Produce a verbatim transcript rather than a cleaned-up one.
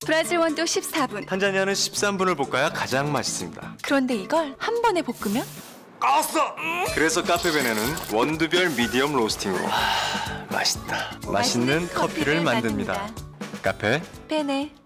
브라질 원두 십사 분. 탄자니아는 십삼 분을 볶아야 가장 맛있습니다. 그런데 이걸 한 번에 볶으면? 아싸! 그래서 카페베네는 원두별 미디엄 로스팅으로 아, 맛있다. 맛있는, 맛있는 커피를, 커피를 만듭니다. 만듭니다. 카페 베네.